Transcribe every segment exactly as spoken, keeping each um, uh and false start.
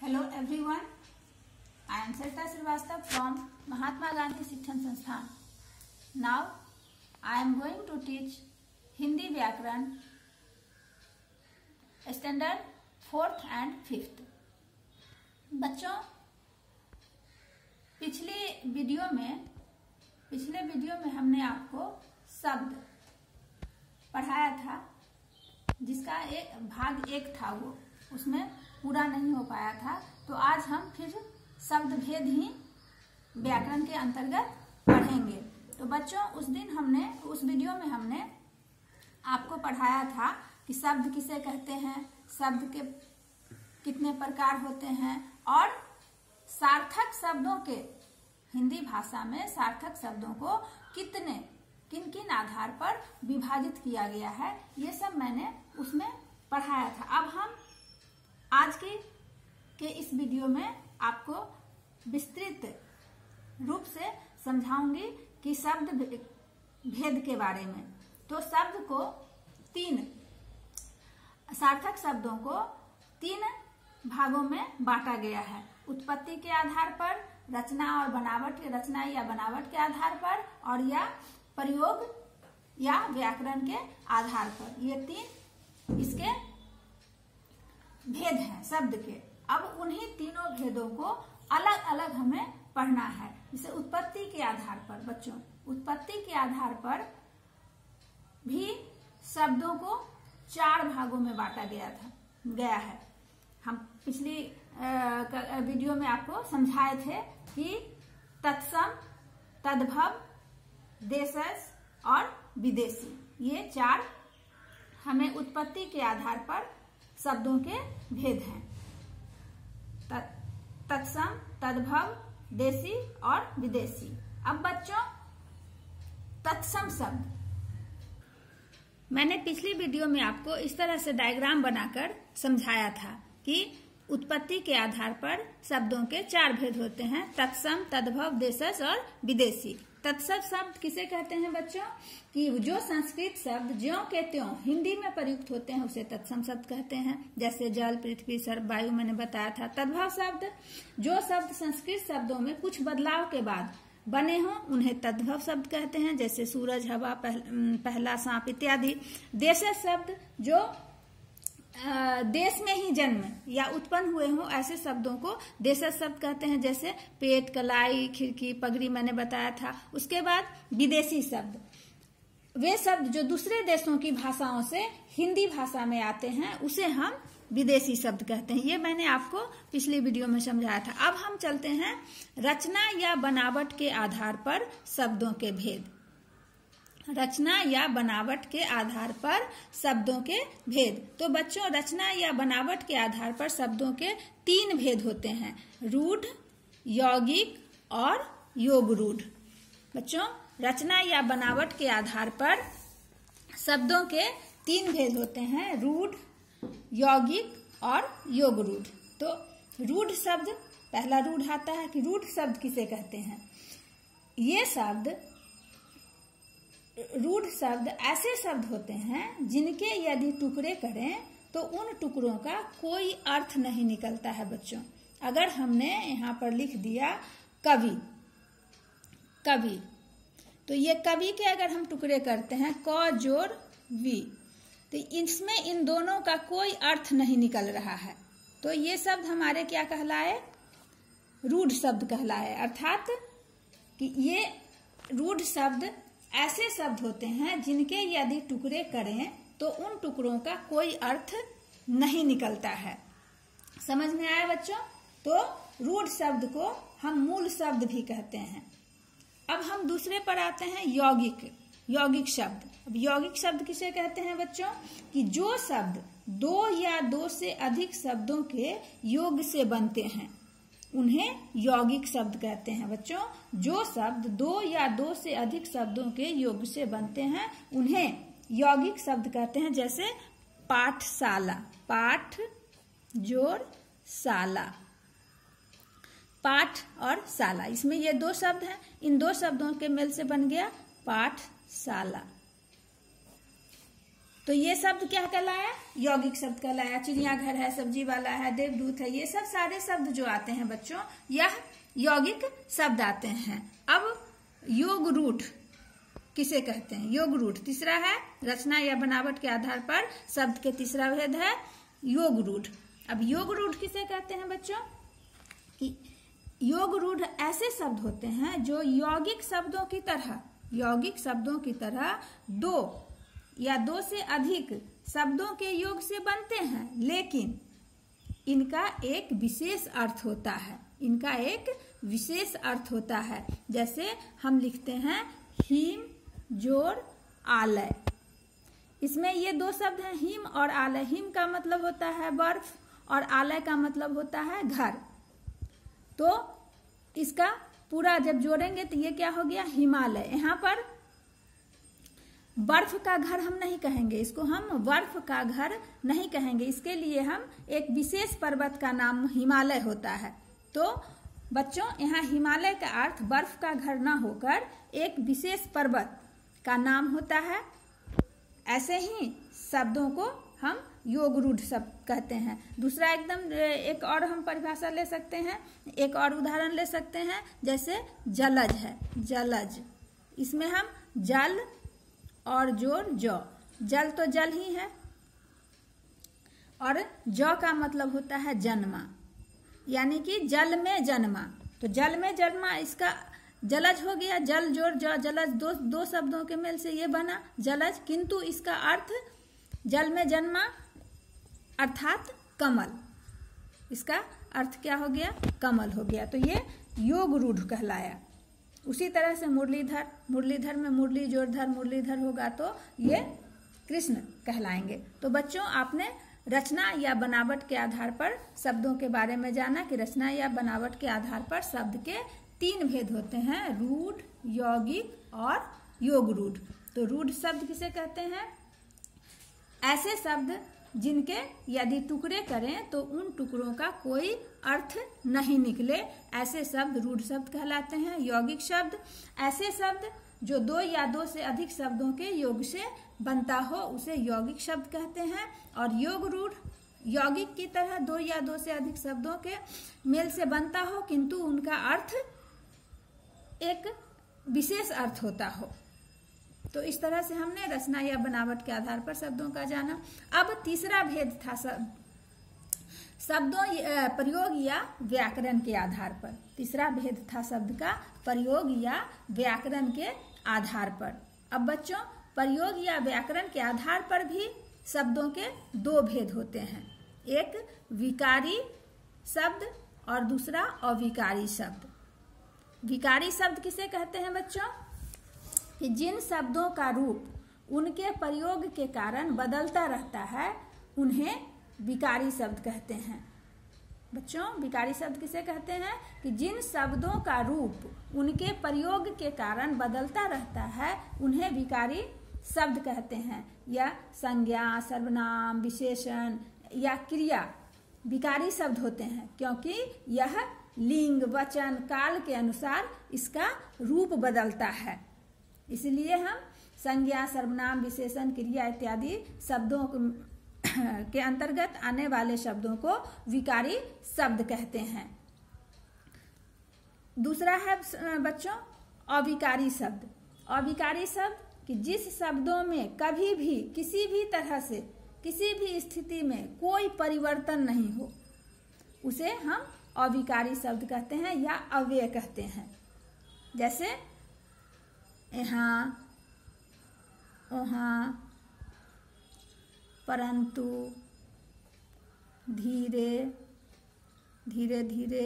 Hello everyone, I am Sarita Srivastava from Mahatma Gandhi Shikshan Sansthan. Now I am going to teach Hindi Vyakaran standard fourth and fifth. बच्चों, पिछली video में पिछले video में हमने आपको शब्द पढ़ाया था, जिसका एक भाग एक था, वो उसमें पूरा नहीं हो पाया था। तो आज हम फिर शब्द भेद ही व्याकरण के अंतर्गत पढ़ेंगे। तो बच्चों, उस दिन हमने उस वीडियो में हमने आपको पढ़ाया था कि शब्द किसे कहते हैं, शब्द के कितने प्रकार होते हैं, और सार्थक शब्दों के हिंदी भाषा में सार्थक शब्दों को कितने किन किन आधार पर विभाजित किया गया है, ये सब मैंने उसमें पढ़ाया था। अब हम आज की के इस वीडियो में आपको विस्तृत रूप से समझाऊंगी कि शब्द भेद के बारे में। तो शब्द को तीन सार्थक शब्दों को तीन भागों में बांटा गया है। उत्पत्ति के आधार पर, रचना और बनावट रचना या बनावट के आधार पर, और या प्रयोग या व्याकरण के आधार पर। ये तीन इसके भेद हैं शब्द के। अब उन्हीं तीनों भेदों को अलग अलग हमें पढ़ना है। जैसे उत्पत्ति के आधार पर, बच्चों उत्पत्ति के आधार पर भी शब्दों को चार भागों में बांटा गया था गया है। हम पिछली वीडियो में आपको समझाए थे कि तत्सम, तद्भव, देशज और विदेशी, ये चार हमें उत्पत्ति के आधार पर शब्दों के भेद हैं। तत्सम, तद्भव, देशी और विदेशी। अब बच्चों, तत्सम शब्द मैंने पिछली वीडियो में आपको इस तरह से डायग्राम बनाकर समझाया था कि उत्पत्ति के आधार पर शब्दों के चार भेद होते हैं: तत्सम, तद्भव, देशज और विदेशी। तत्सम शब्द किसे कहते हैं बच्चों? कि जो संस्कृत शब्द ज्यों के त्यों हिंदी में प्रयुक्त होते हैं उसे तत्सम शब्द कहते हैं। जैसे जल, पृथ्वी, सर्प, वायु मैंने बताया था। तद्भव शब्द, जो शब्द संस्कृत शब्दों में कुछ बदलाव के बाद बने हों उन्हें तद्भव शब्द कहते हैं। जैसे सूरज, हवा, पहल, पहला सांप इत्यादि। देशज शब्द, जो देश में ही जन्म या उत्पन्न हुए हों ऐसे शब्दों को देशज शब्द कहते हैं। जैसे पेट, कलाई, खिड़की, पगड़ी मैंने बताया था। उसके बाद विदेशी शब्द, वे शब्द जो दूसरे देशों की भाषाओं से हिंदी भाषा में आते हैं उसे हम विदेशी शब्द कहते हैं। ये मैंने आपको पिछली वीडियो में समझाया था। अब हम चलते हैं रचना या बनावट के आधार पर शब्दों के भेद। रचना या बनावट के आधार पर शब्दों के भेद। तो बच्चों, रचना या बनावट के आधार पर शब्दों के तीन भेद होते हैं: रूढ़, यौगिक और योग रूढ़। बच्चों, रचना या बनावट के आधार पर शब्दों के तीन भेद होते हैं: रूढ़, यौगिक और योग रूढ़। तो रूढ़ शब्द, पहला रूढ़ आता है कि रूढ़ शब्द किसे कहते हैं। ये शब्द रूढ़ शब्द ऐसे शब्द होते हैं जिनके यदि टुकड़े करें तो उन टुकड़ों का कोई अर्थ नहीं निकलता है। बच्चों, अगर हमने यहाँ पर लिख दिया कवि, कवि, तो ये कवि के अगर हम टुकड़े करते हैं क जोड़ वी, तो इसमें इन दोनों का कोई अर्थ नहीं निकल रहा है। तो ये शब्द हमारे क्या कहलाए? रूढ़ शब्द कहलाए। अर्थात कि ये रूढ़ शब्द ऐसे शब्द होते हैं जिनके यदि टुकड़े करें तो उन टुकड़ों का कोई अर्थ नहीं निकलता है। समझ में आया बच्चों? तो रूढ़ शब्द को हम मूल शब्द भी कहते हैं। अब हम दूसरे पर आते हैं, यौगिक। यौगिक शब्द। अब यौगिक शब्द किसे कहते हैं बच्चों? कि जो शब्द दो या दो से अधिक शब्दों के योग से बनते हैं उन्हें यौगिक शब्द कहते हैं। बच्चों, जो शब्द दो या दो से अधिक शब्दों के योग से बनते हैं उन्हें यौगिक शब्द कहते हैं। जैसे पाठशाला, पाठ जोड़ शाला, पाठ और शाला, इसमें ये दो शब्द हैं। इन दो शब्दों के मेल से बन गया पाठशाला। तो ये शब्द क्या कहलाया? यौगिक शब्द कहलाया। चिड़ियाघर है, सब्जी वाला है, देवदूत है, ये सब सारे शब्द जो आते हैं बच्चों, यह यौगिक शब्द आते हैं। अब योग रूढ़ किसे कहते हैं? योग रूढ़ तीसरा है, रचना या बनावट के आधार पर शब्द के तीसरा भेद है योग रूढ़। अब योग रूढ़ किसे कहते हैं बच्चों? कि योग रूढ़ ऐसे शब्द होते हैं जो यौगिक शब्दों की तरह यौगिक शब्दों की तरह दो या दो से अधिक शब्दों के योग से बनते हैं, लेकिन इनका एक विशेष अर्थ होता है इनका एक विशेष अर्थ होता है। जैसे हम लिखते हैं हिम, जोर, आलय। इसमें ये दो शब्द हैं, हिम और आलय। हिम का मतलब होता है बर्फ और आलय का मतलब होता है घर। तो इसका पूरा जब जोड़ेंगे तो ये क्या हो गया? हिमालय। यहाँ पर बर्फ का घर हम नहीं कहेंगे, इसको हम बर्फ का घर नहीं कहेंगे। इसके लिए हम एक विशेष पर्वत का नाम हिमालय होता है। तो बच्चों, यहाँ हिमालय का अर्थ बर्फ का घर ना होकर एक विशेष पर्वत का नाम होता है। ऐसे ही शब्दों को हम योग रूढ़ शब्द कहते हैं। दूसरा एकदम एक और हम परिभाषा ले सकते हैं, एक और उदाहरण ले सकते हैं। जैसे जलज है, जलज। इसमें हम जल और जोर जौ। जल तो जल ही है और जौ का मतलब होता है जन्मा, यानी कि जल में जन्मा। तो जल में जन्मा इसका जलज हो गया। जल जोर जौ, जलज दो दो शब्दों के मेल से ये बना जलज। किंतु इसका अर्थ जल में जन्मा अर्थात कमल। इसका अर्थ क्या हो गया? कमल हो गया। तो ये योग रूढ़ कहलाया। उसी तरह से मुरलीधर, मुरलीधर में मुरली जोरधर, मुरलीधर होगा तो ये कृष्ण कहलाएंगे। तो बच्चों, आपने रचना या बनावट के आधार पर शब्दों के बारे में जाना कि रचना या बनावट के आधार पर शब्द के तीन भेद होते हैं, रूढ़, यौगिक और योग रूढ़। तो रूढ़ शब्द किसे कहते हैं? ऐसे शब्द जिनके यदि टुकड़े करें तो उन टुकड़ों का कोई अर्थ नहीं निकले, ऐसे शब्द रूढ़ शब्द कहलाते हैं। यौगिक शब्द ऐसे शब्द जो दो या दो से अधिक शब्दों के योग से बनता हो, उसे यौगिक शब्द कहते हैं। और योग रूढ़ यौगिक की तरह दो या दो से अधिक शब्दों के मेल से बनता हो, किंतु उनका अर्थ एक विशेष अर्थ होता हो। तो इस तरह से हमने रचना या बनावट के आधार पर शब्दों का जाना। अब तीसरा भेद था शब्दों प्रयोग या व्याकरण के आधार पर। तीसरा भेद था शब्द का प्रयोग या व्याकरण के आधार पर। अब बच्चों, प्रयोग या व्याकरण के आधार पर भी शब्दों के दो भेद होते हैं, एक विकारी शब्द और दूसरा अविकारी शब्द। विकारी शब्द किसे कहते हैं बच्चों? कि जिन शब्दों का रूप उनके प्रयोग के कारण बदलता रहता है, उन्हें विकारी शब्द कहते हैं। बच्चों, विकारी शब्द किसे कहते हैं? कि जिन शब्दों का रूप उनके प्रयोग के कारण बदलता रहता है, उन्हें विकारी शब्द कहते हैं। या संज्ञा, सर्वनाम, विशेषण या क्रिया विकारी शब्द होते हैं, क्योंकि यह लिंग, वचन, काल के अनुसार इसका रूप बदलता है। इसलिए हम संज्ञा, सर्वनाम, विशेषण, क्रिया इत्यादि शब्दों के अंतर्गत आने वाले शब्दों को विकारी शब्द कहते हैं। दूसरा है बच्चों अविकारी शब्द। अविकारी शब्द कि जिस शब्दों में कभी भी किसी भी तरह से किसी भी स्थिति में कोई परिवर्तन नहीं हो, उसे हम अविकारी शब्द कहते हैं या अव्यय कहते हैं। जैसे यहाँ, वहाँ, परंतु, धीरे धीरे धीरे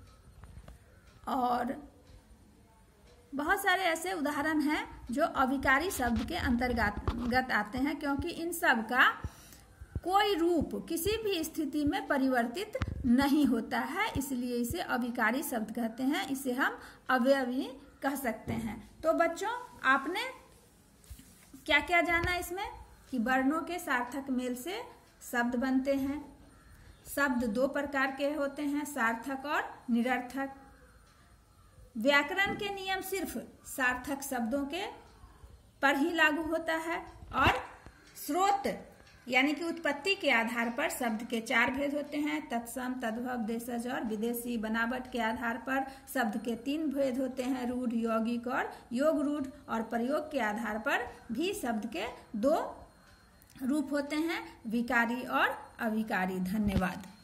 और बहुत सारे ऐसे उदाहरण हैं जो अविकारी शब्द के अंतर्गत आते हैं, क्योंकि इन सब का कोई रूप किसी भी स्थिति में परिवर्तित नहीं होता है, इसलिए इसे अविकारी शब्द कहते हैं। इसे हम अवयवी कह सकते हैं। तो बच्चों, आपने क्या क्या जाना इसमें? कि वर्णों के सार्थक मेल से शब्द बनते हैं। शब्द दो प्रकार के होते हैं, सार्थक और निरर्थक। व्याकरण के नियम सिर्फ सार्थक शब्दों के पर ही लागू होता है और स्रोत यानी कि उत्पत्ति के आधार पर शब्द के चार भेद होते हैं। तत्सम, तद्भव, देशज और विदेशी। बनावट के आधार पर शब्द के तीन भेद होते हैं, रूढ़, यौगिक और योग रूढ़। और प्रयोग के आधार पर भी शब्द के दो रूप होते हैं, विकारी और अविकारी। धन्यवाद।